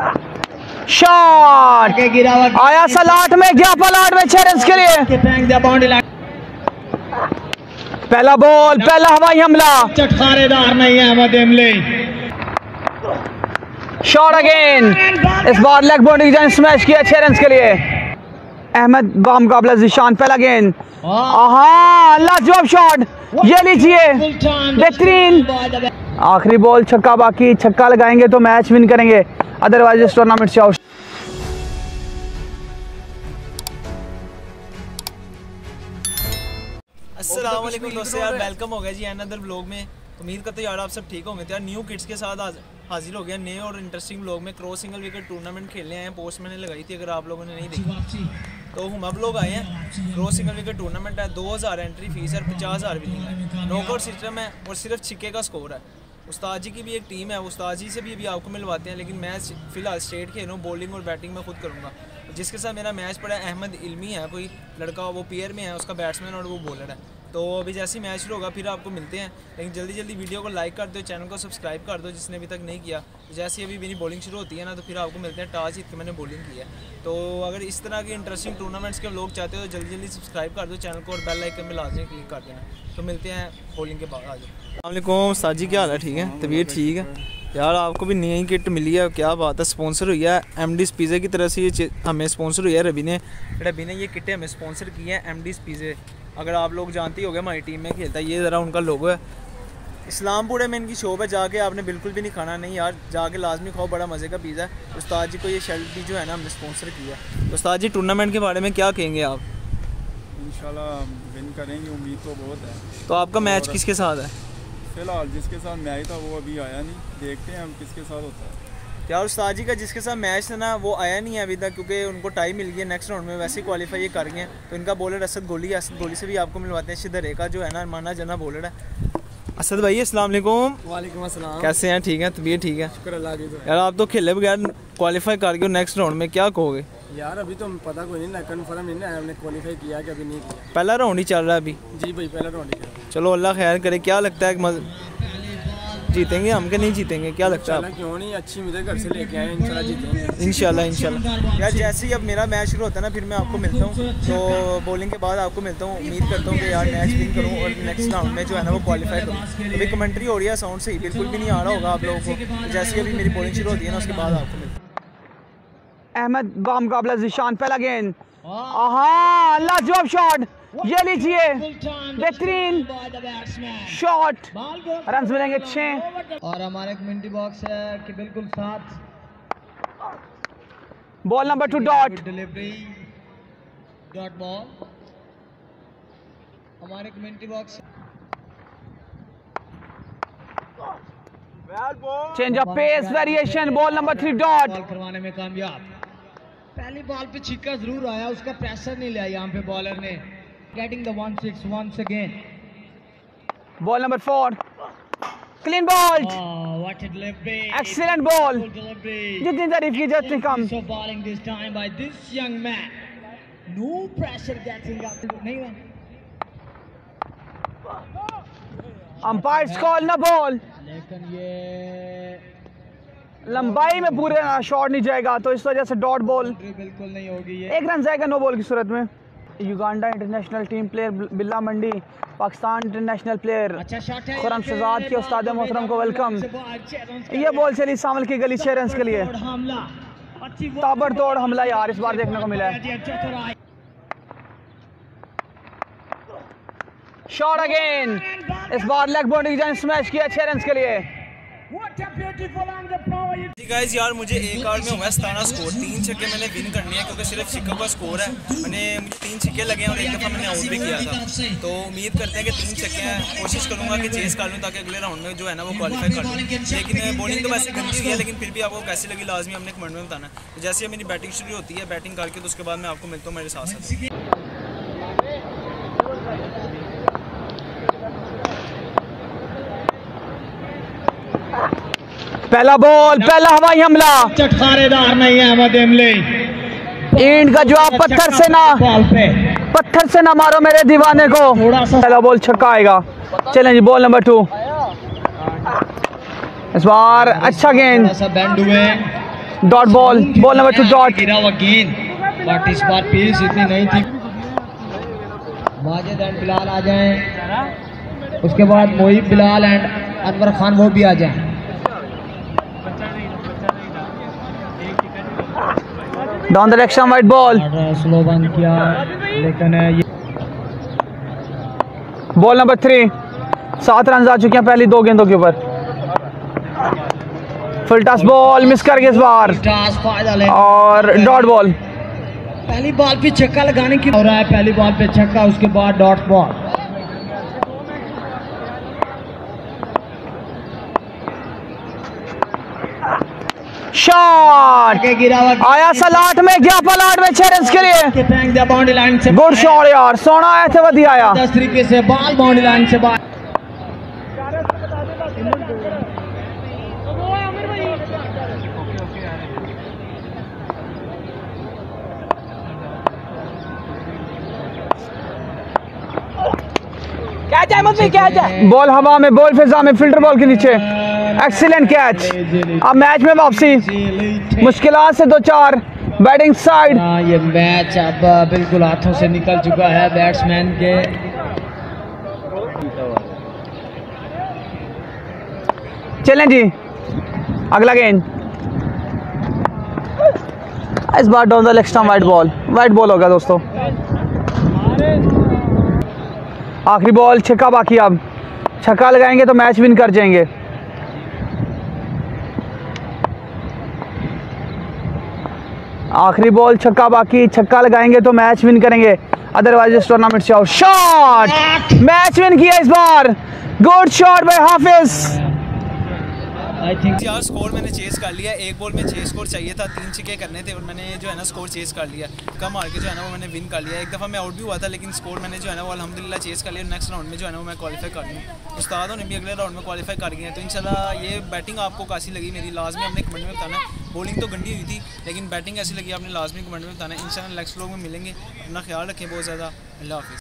Shot आया salad में, गया पलाट में 6 रन के लिए। पहला बॉल, पहला हवाई हमला, चटखारेदार नहीं है अहमद इमली। शॉट अगेन, इस बार लेग बाउंड्री की स्मैश किया 6 रन के लिए। अहमद बाम मुकाबला जिशान, पहला गेंद, लाजवाब शॉट, ये लीजिए बेहतरीन। आखिरी बॉल छक्का बाकी, छक्का लगाएंगे तो मैच विन करेंगे, अदरवाइज इस टूर्नामेंट से आउट। अस्सलाम वालेकुम दोस्तों, यार वेलकम हो गया जी अनदर व्लॉग में। उम्मीद करते यार आप सब ठीक होंगे। तो यार न्यू किट्स के साथ आज हाजिर हो गया नए और इंटरेस्टिंग व्लॉग में। क्रॉस सिंगल विकेट टूर्नामेंट खेलने आए हैं, पोस्ट मैंने लगाई थी, अगर आप लोगों ने नहीं देखी तो हम अब लोग आए हैं। क्रॉस सिंगल विकेट टूर्नामेंट है, 2000 एंट्री फीस है, 50,000 विनिंग है, नॉकआउट सिस्टम है और सिर्फ छिक्के का स्कोर है। उस्ताद जी की भी एक टीम है, उस्ताद जी से भी अभी आपको मिलवाते हैं। लेकिन मैच फिलहाल स्टेट खेल रहा हूँ, बॉलिंग और बैटिंग मैं खुद करूँगा। जिसके साथ मेरा मैच पड़ा है अहमद इल्मी है, कोई लड़का, वो पेयर में है, उसका बैट्समैन और वो बॉलर है। तो अभी जैसे ही मैच शुरू होगा फिर आपको मिलते हैं। लेकिन जल्दी जल्दी वीडियो को लाइक कर दो, चैनल को सब्सक्राइब कर दो जिसने अभी तक नहीं किया। तो जैसे ही अभी मेरी बॉलिंग शुरू होती है ना, तो फिर आपको मिलते हैं। टॉस जीत के मैंने बॉलिंग की है। तो अगर इस तरह के इंटरेस्टिंग टूर्नामेंट्स के लोग चाहते हो तो जल्दी जल्दी सब्सक्राइब कर दो चैनल को और बेल आइकन में लाजमी क्लिक कर देना। तो मिलते हैं बॉलिंग के बाद। अस्सलामुअलैकुम साजी, क्या हाल है? ठीक है, तबीयत ठीक है यार। आपको भी नई किट मिली है, क्या बात है। स्पॉन्सर हुई है एमडीज पिज़्ज़ा की तरफ से, ये हमें स्पॉन्सर हुई है रवि ने ये किटें हमें स्पॉन्सर की है एमडीज पिज़्ज़ा। अगर आप लोग जानते ही होंगे, हमारी टीम में खेलता है। ये ज़रा उनका लोगो है। इस्लामपुर में इनकी शॉप है, जाके आपने बिल्कुल भी नहीं खाना नहीं यार, जाके लाजमी खाओ, बड़ा मज़े का पिज़्ज़ा है। उस्ताद जी को ये शर्ट भी जो है ना हमने स्पॉन्सर किया है। उस्ताद जी टूर्नामेंट के बारे में क्या कहेंगे आप? इंशाल्लाह विन करेंगे, उम्मीद तो बहुत है। तो आपका मैच किसके साथ है? फिलहाल जिसके साथ मैच था वो अभी आया नहीं, देखते हैं हम किसके साथ होता है। यार उस्ताद जी का जिसके साथ मैच था ना वो आया नहीं है अभी तक, क्योंकि उनको टाइम मिल गया नेक्स्ट राउंड में, वैसे ही क्वालिफाई ये कर गए हैं। तो इनका बॉलर असद गोली से भी आपको मिलवाते हैं। शिदरे का जो है ना माना जना बॉलर है। असद भाई अस्सलाम वालेकुम। वालेकुम अस्सलाम। कैसे हैं? ठीक है, तबीयत ठीक है? शुक्र अल्लाह की। यार आप तो खेले बगैर क्वालिफाई कर गए नेक्स्ट राउंड में, क्या कहोगे? यार अभी तो पता कोई नहीं ना, कन्फर्म नहीं ना, हमने क्वालिफाई किया कि अभी नहीं किया। पहला राउंड ही चल रहा है अभी? जी भाई, पहला राउंड ही चल रहा है। चलो अल्लाह खैर करे। क्या लगता है जीतेंगे हम के नहीं जीतेंगे, क्या लगता है? क्यों नहीं, अच्छी उम्मीद घर से लेके आए, इंशाल्लाह जीतेंगे। इंशाल्लाह। यार जैसे ही अब मेरा मैच शुरू होता है ना फिर मैं आपको मिलता हूँ, तो बॉलिंग के बाद आपको मिलता हूँ। उम्मीद करता हूँ कि यार मैच विन करूँ और नेक्स्ट राउंड में जो है ना वो क्वालिफाई करूँ। अभी कमेंट्री हो रही है, साउंड सही बिल्कुल भी नहीं आ रहा होगा आप लोगों को। जैसे ही अभी मेरी बॉलिंग शुरू होती है ना उसके बाद आपको मिलता हूँ। अहमद बाम मुकाबला जिशान, पहला गेंद, लाजवाब शॉट, ये लीजिए बेहतरीन शॉट, रन मिलेंगे 6। और हमारे कम्युनिटी बॉक्स है कि बिल्कुल साथ ball number 2 dot delivery dot ball हमारे community box. Change of pace variation, ball number 3 dot. Ball करवाने में कामयाब। पहली बॉल पे छिक्का जरूर आया, उसका प्रेशर नहीं लिया यहाँ पे बॉलर ने। Getting the 1-6 once again. Ball number 4 clean ball, What a delivery. Excellent ball, Delivery. जितनी तारीफ की जाती कम। So bowling this time by this young man. No pressure getting up. नहीं अंपायर्स कॉल ना बॉल, लेकिन ये लंबाई में पूरे शॉट नहीं जाएगा, तो इस वजह से डॉट बॉल बिल्कुल नहीं होगी। ये 1 रन जाएगा नो बॉल की सूरत में। Uganda international team player Billa Mandi, Pakistan international player अच्छा शॉट है खुरम शहजाद के उस्ताद मोहतरम को वेलकम। ये बॉल चली सामल की गली 6 रन के लिए। ताबड़तोड़ हमला यार इस बार देखने को मिला है। शॉट अगेन, इस बार लेग बाउंड्री की स्मैश किया 6 रन के लिए। जी गाइस, यार मुझे एक ओवर में हुआ 17 स्कोर, 3 छक्के मैंने विन करने हैं क्योंकि सिर्फ छिक्कों का स्कोर है। मुझे 3 छिक्के लगे हैं और एक दफ़ा मैंने आउट भी किया था। तो उम्मीद करते हैं कि 3 छक्के हैं, कोशिश करूंगा कि चेस कर लूँ ताकि अगले राउंड में जो है ना वो क्वालिफाई कर लूँ। लेकिन बॉलिंग तो वैसे गंदी है, लेकिन फिर भी आपको कैसी लगी लाजमी हमने कमेंट में बताना है। तो जैसे मेरी बैटिंग शुरू होती है, बैटिंग करके तो उसके बाद मैं आपको मिलता हूँ मेरे साथ साथ। पहला बॉल, पहला हवाई हमला, चटखारेदार नहीं है अहमद इमली। इंड का जवाब पत्थर से ना मारो मेरे दीवाने को। पहला बॉल छक्का आएगा। चलें जी, बॉल नंबर 2। इस बार अच्छा गेंद, dot ball, ball number 2 dot. गिरा हुआ गेंद, बट इस बार पेस इतनी नहीं थी। माजिद एंड बिलाल आ जाएं, उसके बाद मोहिब, बिलाल एंड अनवर खान वो भी आ जाएं। Down the direction wide ball, slow बंद किया, लेकिन ये बॉल नंबर 3। 7 रन आ चुके हैं पहली 2 गेंदों के ऊपर। फुल टॉस बॉल मिस कर गए इस बार टॉस फायदा ले, और डॉट बॉल। पहली बॉल पे छक्का लगाने की हो रहा है, पहली बॉल पे छक्का, उसके बाद डॉट बॉल। शॉट गिरा हुआ आया सलाट में, गया पलाट में 6 रन के लिए। फेंक दिया बाउंड्री लाइन से। गुड शॉट यार, सोना आया थे वधी आया। 10 तरीके से बॉल बाउंड्री लाइन से बाहर। बॉल हवा में, बॉल फिजा में, फिल्टर बॉल के नीचे, एक्सीलेंट कैच। अब मैच में वापसी, मुश्किलात से 2-4 बैटिंग साइड। ये मैच अब बिल्कुल हाथों से निकल चुका है बैट्समैन के। चलें जी, अगला गेंद इस बार down the leg stump, wide ball होगा दोस्तों। आखिरी बॉल, छक्का बाकी। अब छक्का लगाएंगे तो मैच विन कर जाएंगे। आखिरी बॉल, छक्का बाकी, छक्का लगाएंगे तो मैच विन करेंगे, अदरवाइज इस टूर्नामेंट से आउट। शॉट, मैच विन किया इस बार। Good shot by Hafiz. I think यार स्कोर मैंने चेस कर लिया, एक बॉल में 6 स्कोर चाहिए था, 3 छक्के करने थे और मैंने जो है ना स्कोर चेस कर लिया। कम हार के जो है ना वो मैंने विन कर लिया। एक दफ़ा मैं आउट भी हुआ था, लेकिन स्कोर मैंने जो है ना वो अल्हम्दुलिल्लाह चेस कर लिया। नेक्स्ट राउंड में जो है ना वो मैं क्वालिफाई कर लूँ। उस्तादों ने भी अगले राउंड में क्वालिफाई कर गए हैं। तो इंशाल्लाह ये बैटिंग आपको कैसी लगी मेरी लाजमी अपने कमेंट में बताना। बॉलिंग तो गंदी हुई थी, लेकिन बैटिंग कैसी लगी आपने लाजमी कमेंट में बताना। इंशाल्लाह नेक्स्ट व्लॉग में मिलेंगे। अपना ख्याल रखें बहुत ज़्यादा। अल्लाह हाफिज़।